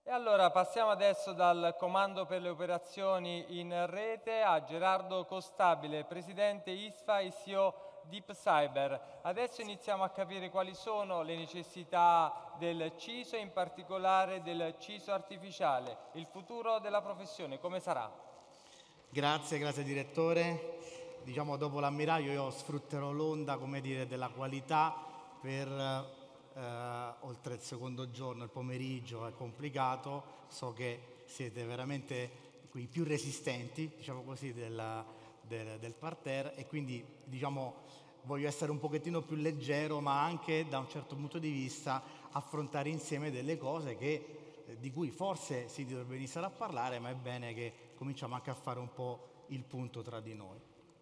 E allora passiamo adesso dal comando per le operazioni in rete a Gerardo Costabile, presidente ISFA e CEO Deep Cyber. Adesso iniziamo a capire quali sono le necessità del CISO e in particolare del CISO artificiale. Il futuro della professione come sarà? Grazie direttore. Diciamo, dopo l'ammiraglio io sfrutterò l'onda, come dire, della qualità per oltre il secondo giorno, il pomeriggio è complicato, so che siete veramente i più resistenti, diciamo così, del parterre, e quindi diciamo voglio essere un pochettino più leggero, ma anche da un certo punto di vista affrontare insieme delle cose di cui forse si dovrebbe iniziare a parlare, ma è bene che cominciamo anche a fare un po' il punto tra di noi.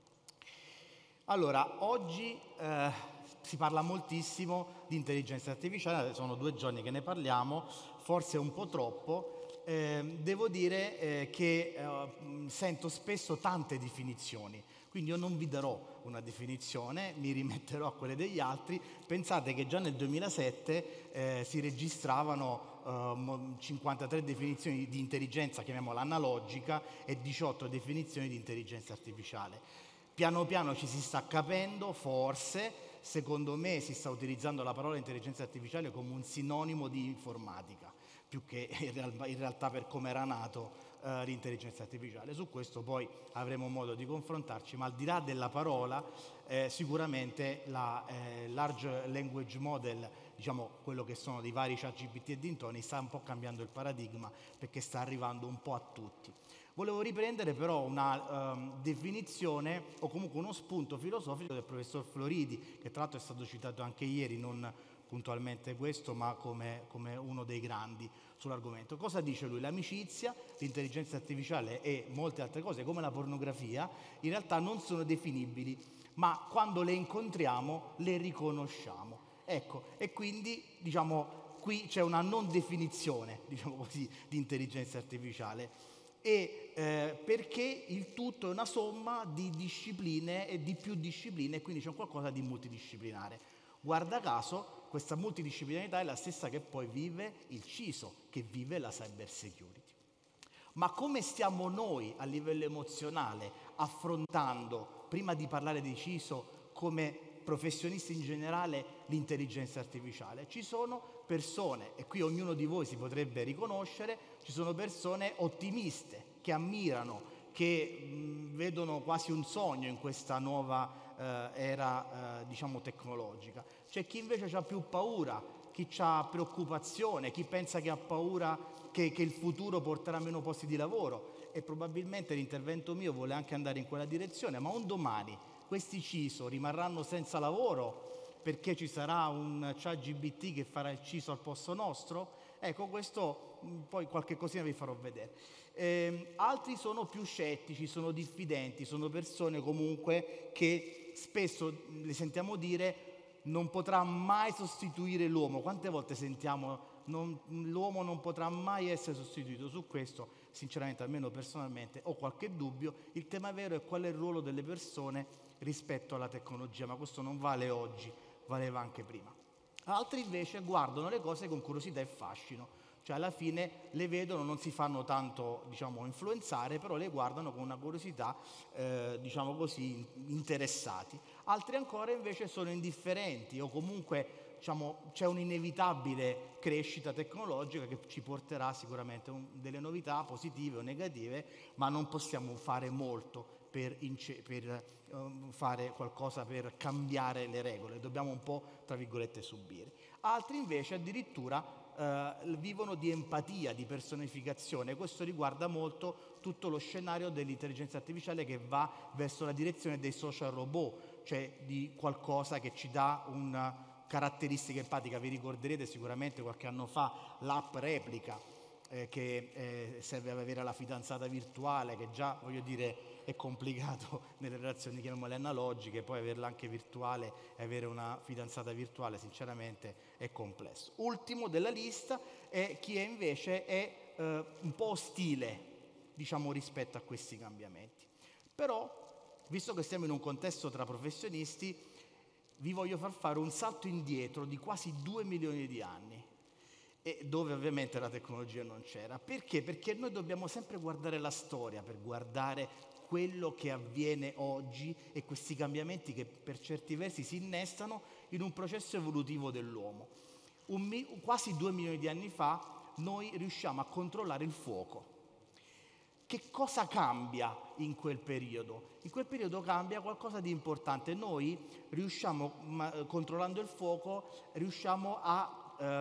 Allora, oggi si parla moltissimo di intelligenza artificiale, sono 2 giorni che ne parliamo, forse un po' troppo. Devo dire che sento spesso tante definizioni, quindi io non vi darò una definizione, mi rimetterò a quelle degli altri. Pensate che già nel 2007 si registravano 53 definizioni di intelligenza, chiamiamola analogica, e 18 definizioni di intelligenza artificiale. Piano piano ci si sta capendo, forse, secondo me si sta utilizzando la parola intelligenza artificiale come un sinonimo di informatica, più che in realtà per come era nato l'intelligenza artificiale. Su questo poi avremo modo di confrontarci, ma al di là della parola, sicuramente la Large Language Model, diciamo quello che sono dei vari ChatGPT e dintorni, sta un po' cambiando il paradigma perché sta arrivando un po' a tutti. Volevo riprendere però una definizione o comunque uno spunto filosofico del professor Floridi, che tra l'altro è stato citato anche ieri, non puntualmente questo, ma come uno dei grandi sull'argomento. Cosa dice lui? L'amicizia, l'intelligenza artificiale e molte altre cose, come la pornografia, in realtà non sono definibili, ma quando le incontriamo le riconosciamo. Ecco, e quindi diciamo qui c'è una non definizione, diciamo così, di intelligenza artificiale. Perché il tutto è una somma di discipline e di più discipline, e quindi c'è qualcosa di multidisciplinare. Guarda caso, questa multidisciplinarità è la stessa che poi vive il CISO, che vive la cyber security. Ma come stiamo noi a livello emozionale affrontando, prima di parlare di CISO, come professionisti in generale, l'intelligenza artificiale? Ci sono persone, e qui ognuno di voi si potrebbe riconoscere, ci sono persone ottimiste che ammirano, che vedono quasi un sogno in questa nuova era diciamo tecnologica. C'è chi invece ha più paura, chi ha preoccupazione, chi pensa che ha paura che il futuro porterà meno posti di lavoro, e probabilmente l'intervento mio vuole anche andare in quella direzione. Ma un domani questi CISO rimarranno senza lavoro perché ci sarà un ChatGPT che farà il CISO al posto nostro? Ecco, questo poi qualche cosina vi farò vedere. Altri sono più scettici, sono diffidenti, sono persone comunque che spesso le sentiamo dire non potrà mai sostituire l'uomo. Quante volte sentiamo l'uomo non potrà mai essere sostituito? Su questo, sinceramente, almeno personalmente, ho qualche dubbio. Il tema vero è qual è il ruolo delle persone rispetto alla tecnologia, ma questo non vale oggi, valeva anche prima. Altri invece guardano le cose con curiosità e fascino, cioè alla fine le vedono, non si fanno tanto diciamo influenzare, però le guardano con una curiosità diciamo così interessati. Altri ancora invece sono indifferenti o comunque diciamo, c'è un'inevitabile crescita tecnologica che ci porterà sicuramente delle novità positive o negative, ma non possiamo fare molto per fare qualcosa per cambiare le regole, dobbiamo un po' tra virgolette subire. Altri invece addirittura vivono di empatia, di personificazione. Questo riguarda molto tutto lo scenario dell'intelligenza artificiale che va verso la direzione dei social robot, cioè di qualcosa che ci dà una caratteristica empatica. Vi ricorderete sicuramente qualche anno fa l'app Replica, che serve ad avere la fidanzata virtuale, che già, voglio dire, è complicato nelle relazioni, chiamiamole analogiche, poi averla anche virtuale e avere una fidanzata virtuale, sinceramente, è complesso. Ultimo della lista è chi è invece è un po' ostile, diciamo, rispetto a questi cambiamenti. Però, visto che siamo in un contesto tra professionisti, vi voglio far fare un salto indietro di quasi 2 milioni di anni. e dove ovviamente la tecnologia non c'era. Perché? Perché noi dobbiamo sempre guardare la storia per guardare quello che avviene oggi e questi cambiamenti che per certi versi si innestano in un processo evolutivo dell'uomo. Quasi 2 milioni di anni fa noi riusciamo a controllare il fuoco. Che cosa cambia in quel periodo? In quel periodo cambia qualcosa di importante. Noi riusciamo, controllando il fuoco, riusciamo a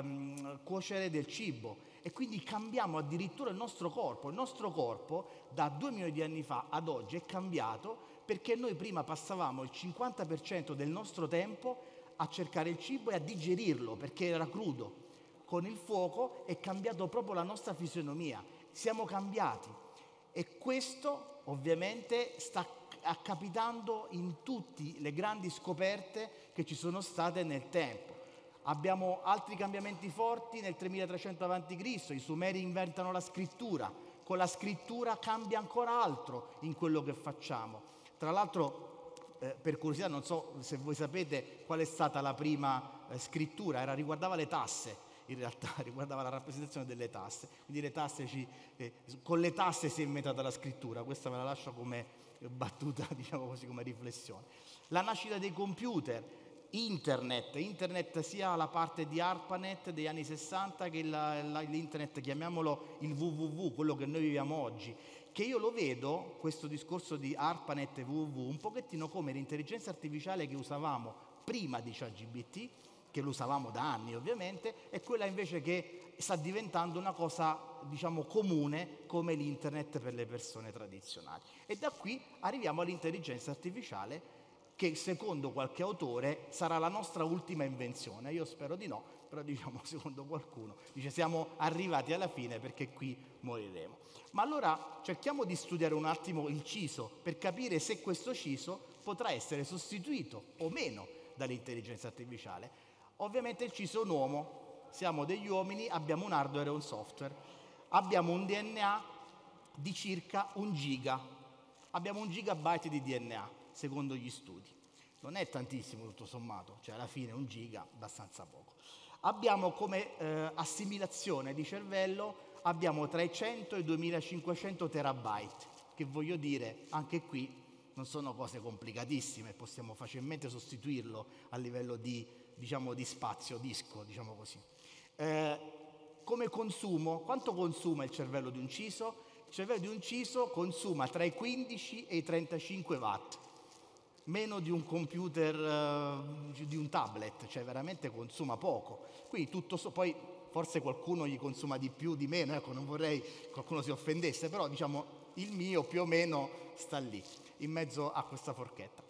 cuocere del cibo e quindi cambiamo addirittura il nostro corpo. Il nostro corpo da 2 milioni di anni fa ad oggi è cambiato perché noi prima passavamo il 50% del nostro tempo a cercare il cibo e a digerirlo perché era crudo. Con il fuoco è cambiato proprio la nostra fisionomia, siamo cambiati. E questo ovviamente sta capitando in tutte le grandi scoperte che ci sono state nel tempo. Abbiamo altri cambiamenti forti nel 3300 a.C., i Sumeri inventano la scrittura, con la scrittura cambia ancora altro in quello che facciamo. Tra l'altro, per curiosità, non so se voi sapete qual è stata la prima scrittura, riguardava le tasse. In realtà riguardava la rappresentazione delle tasse, quindi le tasse con le tasse si è inventata la scrittura, questa ve la lascio come battuta, diciamo così, come riflessione. La nascita dei computer, internet sia la parte di ARPANET degli anni 60 che l'internet, chiamiamolo il www, quello che noi viviamo oggi, che io lo vedo, questo discorso di ARPANET e www, un pochettino come l'intelligenza artificiale che usavamo prima di ChatGPT, che lo usavamo da anni ovviamente, e quella invece che sta diventando una cosa, diciamo, comune come l'internet per le persone tradizionali. E da qui arriviamo all'intelligenza artificiale che secondo qualche autore sarà la nostra ultima invenzione. Io spero di no, però diciamo secondo qualcuno dice siamo arrivati alla fine perché qui moriremo. Ma allora cerchiamo di studiare un attimo il CISO per capire se questo CISO potrà essere sostituito o meno dall'intelligenza artificiale. Ovviamente il CISO è un uomo, siamo degli uomini, abbiamo un hardware e un software, abbiamo un DNA di circa 1 giga, abbiamo 1 gigabyte di DNA, secondo gli studi. Non è tantissimo tutto sommato, cioè alla fine 1 giga, abbastanza poco. Abbiamo come assimilazione di cervello, abbiamo tra i 100 e i 2500 terabyte, che voglio dire, anche qui non sono cose complicatissime, possiamo facilmente sostituirlo a livello di, diciamo, di spazio, disco, diciamo così. Come consumo, quanto consuma il cervello di un CISO? Il cervello di un CISO consuma tra i 15 e i 35 watt, meno di un computer, di un tablet, cioè veramente consuma poco. Quindi poi forse qualcuno gli consuma di più, di meno, ecco, non vorrei che qualcuno si offendesse, però diciamo il mio più o meno sta lì, in mezzo a questa forchetta.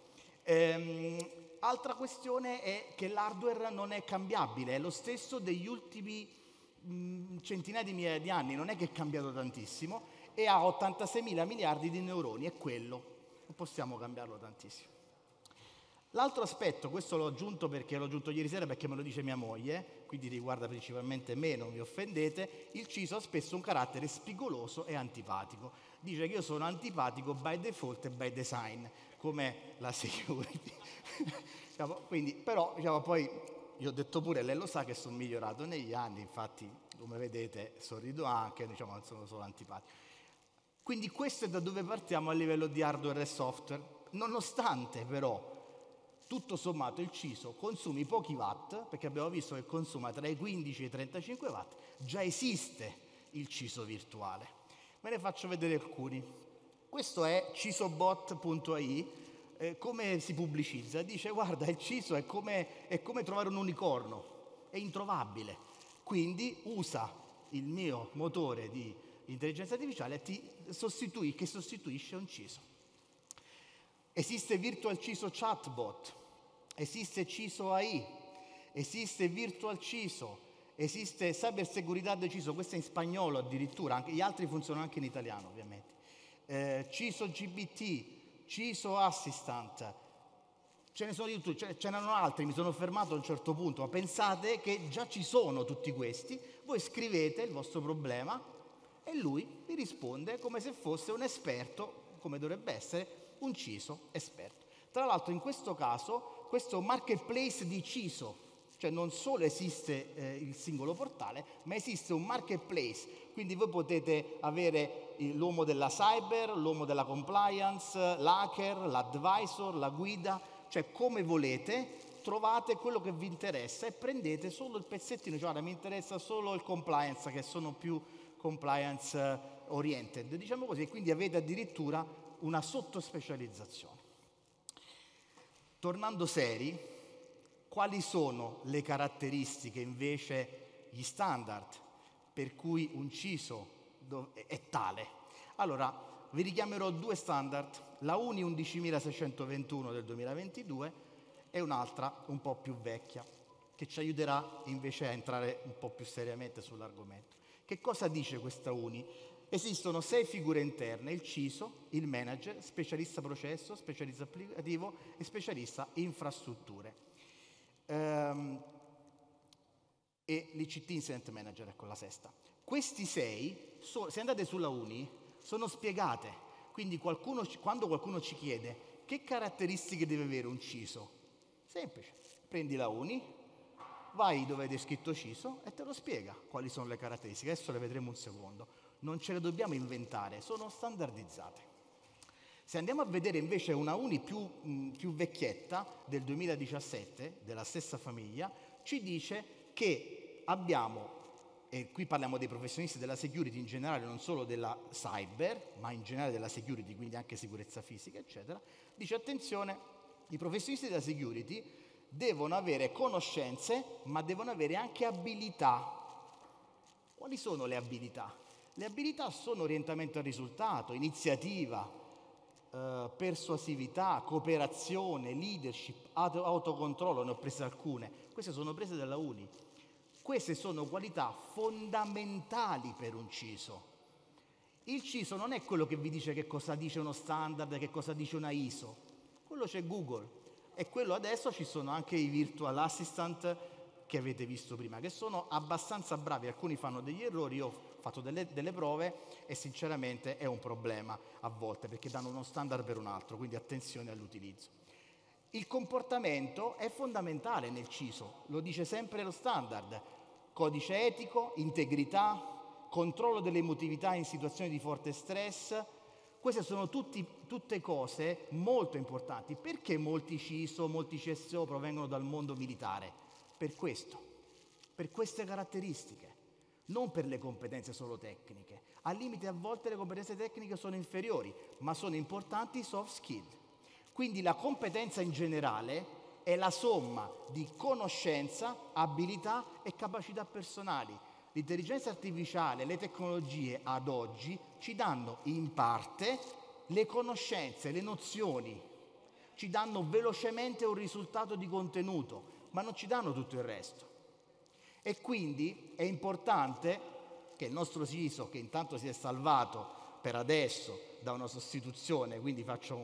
Altra questione è che l'hardware non è cambiabile, è lo stesso degli ultimi centinaia di migliaia di anni, non è che è cambiato tantissimo e ha 86 mila miliardi di neuroni, è quello, non possiamo cambiarlo tantissimo. L'altro aspetto, questo l'ho aggiunto perché l'ho aggiunto ieri sera perché me lo dice mia moglie, quindi riguarda principalmente me, non vi offendete, il CISO ha spesso un carattere spigoloso e antipatico. Dice che io sono antipatico by default e by design, come la security. Quindi, però, diciamo, poi io ho detto pure, lei lo sa che sono migliorato negli anni, infatti, come vedete, sorrido anche, diciamo, non sono solo antipatico. Quindi questo è da dove partiamo a livello di hardware e software, nonostante però tutto sommato il CISO consumi pochi watt, perché abbiamo visto che consuma tra i 15 e i 35 watt, già esiste il CISO virtuale. Ve ne faccio vedere alcuni. Questo è cisobot.ai, come si pubblicizza? Dice guarda, il CISO è come trovare un unicorno, è introvabile, quindi usa il mio motore di intelligenza artificiale che sostituisce un CISO. Esiste Virtual CISO Chatbot, esiste CISO AI, esiste Virtual CISO, esiste Cyberseguridad CISO, questo è in spagnolo addirittura, gli altri funzionano anche in italiano ovviamente. CISO GBT, CISO Assistant, ce ne sono di tutti, ce n'erano altri, mi sono fermato a un certo punto, ma pensate che già ci sono tutti questi, voi scrivete il vostro problema e lui vi risponde come se fosse un esperto, come dovrebbe essere un CISO esperto. Tra l'altro in questo caso, questo marketplace di CISO, Cioè non solo esiste il singolo portale, ma esiste un marketplace, quindi voi potete avere l'uomo della cyber, l'uomo della compliance, l'hacker, l'advisor, la guida, cioè come volete, trovate quello che vi interessa e prendete solo il pezzettino, cioè ora mi interessa solo il compliance, che sono più compliance oriented, diciamo così, e quindi avete addirittura una sottospecializzazione. Tornando seri, quali sono le caratteristiche invece, gli standard per cui un CISO è tale? Allora, vi richiamerò due standard, la UNI 11621 del 2022 e un'altra un po' più vecchia, che ci aiuterà invece a entrare un po' più seriamente sull'argomento. Che cosa dice questa UNI? Esistono 6 figure interne: il CISO, il manager, specialista processo, specialista applicativo e specialista infrastrutture. E l'ICT Incident Manager, ecco la sesta. Questi 6, se andate sulla UNI, sono spiegate. Quindi quando qualcuno ci chiede che caratteristiche deve avere un CISO, semplice, prendi la UNI, vai dove è scritto CISO e te lo spiega quali sono le caratteristiche. Adesso le vedremo un secondo. Non ce le dobbiamo inventare, sono standardizzate. Se andiamo a vedere invece una UNI più vecchietta, del 2017, della stessa famiglia, ci dice che abbiamo, e qui parliamo dei professionisti della security in generale, non solo della cyber, ma in generale della security, quindi anche sicurezza fisica, eccetera, dice attenzione, i professionisti della security devono avere conoscenze, ma devono avere anche abilità. Quali sono le abilità? Le abilità sono orientamento al risultato, iniziativa, persuasività, cooperazione, leadership, autocontrollo, ne ho prese alcune. Queste sono prese dalla UNI. Queste sono qualità fondamentali per un CISO. Il CISO non è quello che vi dice che cosa dice uno standard, che cosa dice una ISO. Quello c'è Google. E quello adesso ci sono anche i virtual assistant che avete visto prima, che sono abbastanza bravi. Alcuni fanno degli errori, io ho fatto delle prove e sinceramente è un problema a volte, perché danno uno standard per un altro, quindi attenzione all'utilizzo. Il comportamento è fondamentale nel CISO, lo dice sempre lo standard: codice etico, integrità, controllo delle emotività in situazioni di forte stress. Queste sono tutte cose molto importanti. Perché molti CISO, molti CSO provengono dal mondo militare? Per questo, per queste caratteristiche, non per le competenze solo tecniche. Al limite a volte le competenze tecniche sono inferiori, ma sono importanti i soft skill. Quindi la competenza in generale è la somma di conoscenza, abilità e capacità personali. L'intelligenza artificiale, le tecnologie ad oggi ci danno in parte le conoscenze, le nozioni, ci danno velocemente un risultato di contenuto, ma non ci danno tutto il resto. E quindi è importante che il nostro CISO, che intanto si è salvato per adesso da una sostituzione, quindi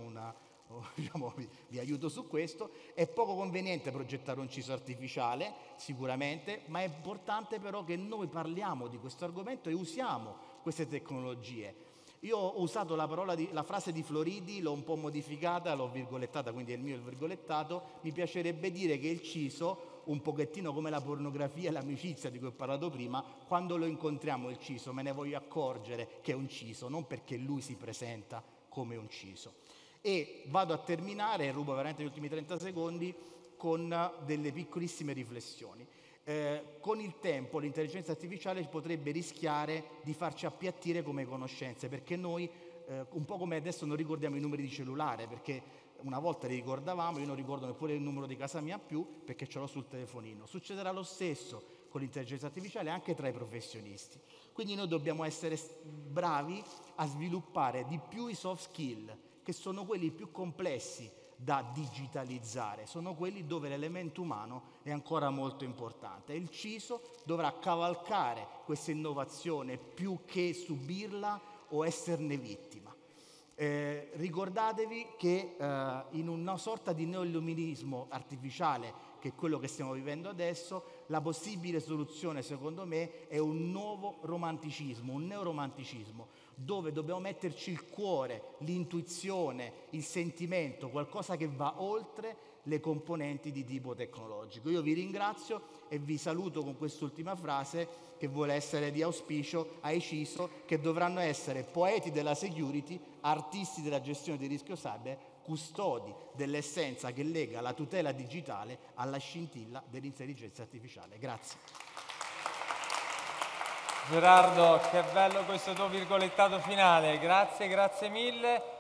vi aiuto su questo, è poco conveniente progettare un CISO artificiale, sicuramente, ma è importante però che noi parliamo di questo argomento e usiamo queste tecnologie. Io ho usato la frase di Floridi, l'ho un po' modificata, l'ho virgolettata, quindi è il mio il virgolettato. Mi piacerebbe dire che il CISO, un pochettino come la pornografia e l'amicizia di cui ho parlato prima, quando lo incontriamo il CISO me ne voglio accorgere che è un CISO, non perché lui si presenta come un CISO. E vado a terminare, rubo veramente gli ultimi 30 secondi, con delle piccolissime riflessioni. Con il tempo l'intelligenza artificiale potrebbe rischiare di farci appiattire come conoscenze, perché noi, un po' come adesso non ricordiamo i numeri di cellulare, perché una volta li ricordavamo, io non ricordo neppure il numero di casa mia più, perché ce l'ho sul telefonino. Succederà lo stesso con l'intelligenza artificiale anche tra i professionisti. Quindi noi dobbiamo essere bravi a sviluppare di più i soft skill, che sono quelli più complessi da digitalizzare, sono quelli dove l'elemento umano è ancora molto importante. Il CISO dovrà cavalcare questa innovazione più che subirla o esserne vittima. Ricordatevi che in una sorta di neoilluminismo artificiale, che è quello che stiamo vivendo adesso, La possibile soluzione, secondo me, è un nuovo romanticismo, un neoromanticismo, dove dobbiamo metterci il cuore, l'intuizione, il sentimento, qualcosa che va oltre le componenti di tipo tecnologico. Io vi ringrazio e vi saluto con quest'ultima frase che vuole essere di auspicio ai CISO, che dovranno essere poeti della security, artisti della gestione di rischio cyber, custodi dell'essenza che lega la tutela digitale alla scintilla dell'intelligenza artificiale. Grazie. Gerardo, che bello questo tuo virgolettato finale, grazie mille.